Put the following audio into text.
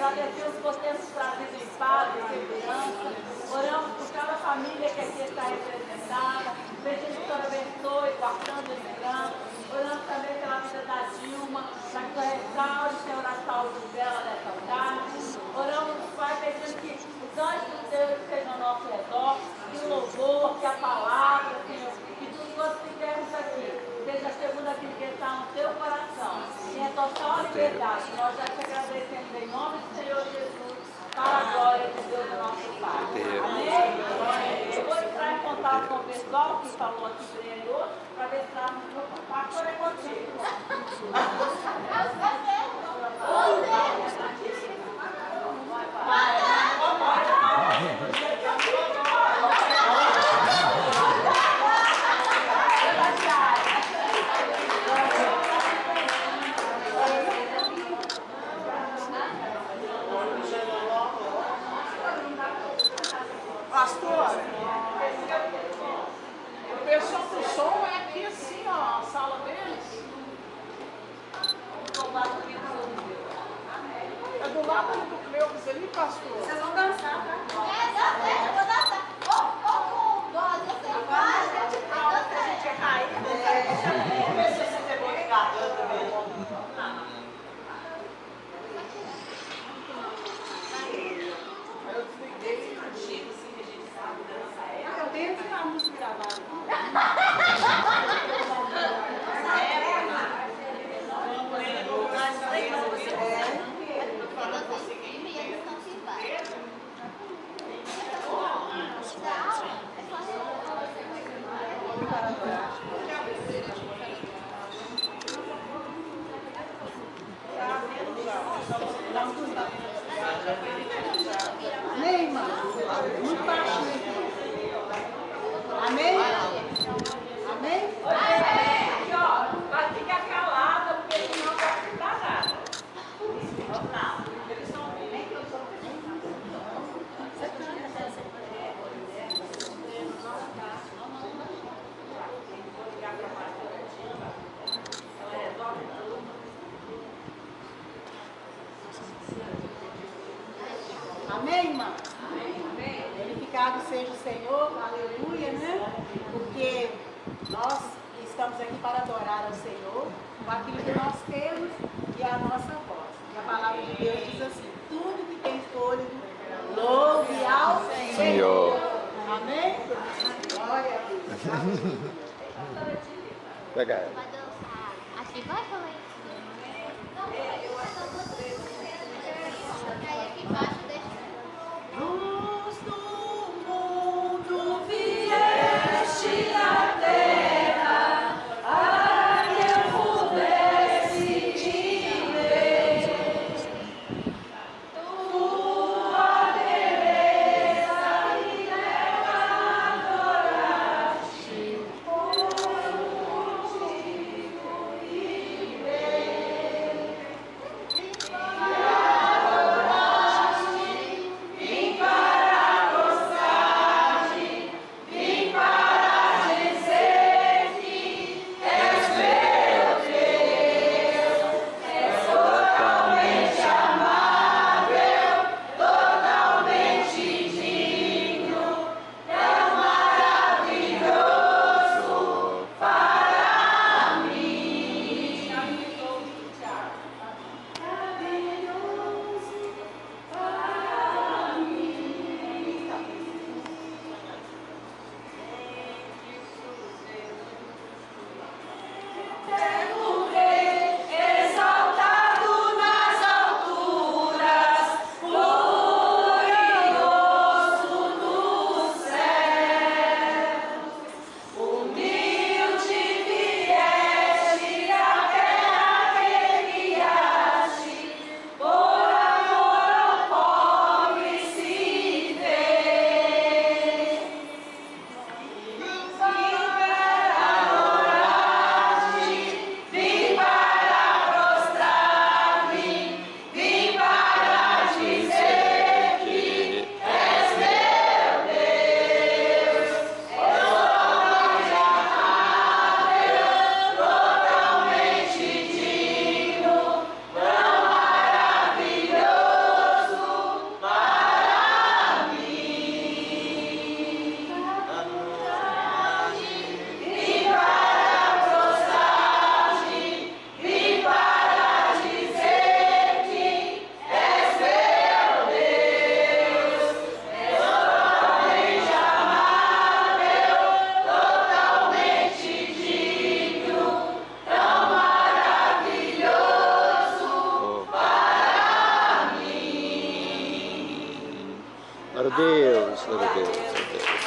agradecemos por termos trazido em paz e segurança. Oramos por cada família que aqui está representada. Pedindo que o Senhor abençoe, guardando e livrando. Oramos também pela vida da Dilma, para que o Senhor restaure, Senhor, a saúde dela nessa tarde. Oramos, Pai, pedindo que os anjos de Deus estejam ao nosso redor, que o louvor, que a palavra, Senhor, que tudo que nós fizermos aqui seja segundo aquilo que está no teu coração. E em total liberdade, nós já te agradecemos em nome do Senhor Jesus, para a glória de Deus, nosso Pai. Amém? Eu vou entrar em contato com o pessoal que falou aqui para ele hoje, para ver se está no grupo. O pastor é contigo. Pastor, o pessoal do som é aqui assim, ó, a sala deles. É do lado do Cleus ali, pastor. Vocês vão dançar, tá? Eu vou dançar. Com dose, eu sei. Agora a gente é cair. Vamos ver se você é bom de garganta mesmo. Eu desliguei. Antigo, assim, que a gente sabe dançar é. Eu tenho que a música gravada. Amém, irmã? Muito baixinho. Amém? Amém? Aqui, ó, vai ficar calada, porque senão não vai escutar nada. Não, eles são bem que eu sou. Amém, irmã? Glorificado seja o Senhor, aleluia, né? Porque nós estamos aqui para adorar ao Senhor com aquilo que nós temos e a nossa voz. E a palavra de Deus diz assim: tudo que tem fôlego, louve ao Senhor. Amém? Glória a Deus. Pega ela. Vai dançar. Aqui vai falar isso. Aqui embaixo deixa. Luz do mundo vieste na terra, para que eu pudesse te ver. Tua beleza me leva a adorar-te, por motivo e Glória a Deus, glória a Deus, glória a Deus.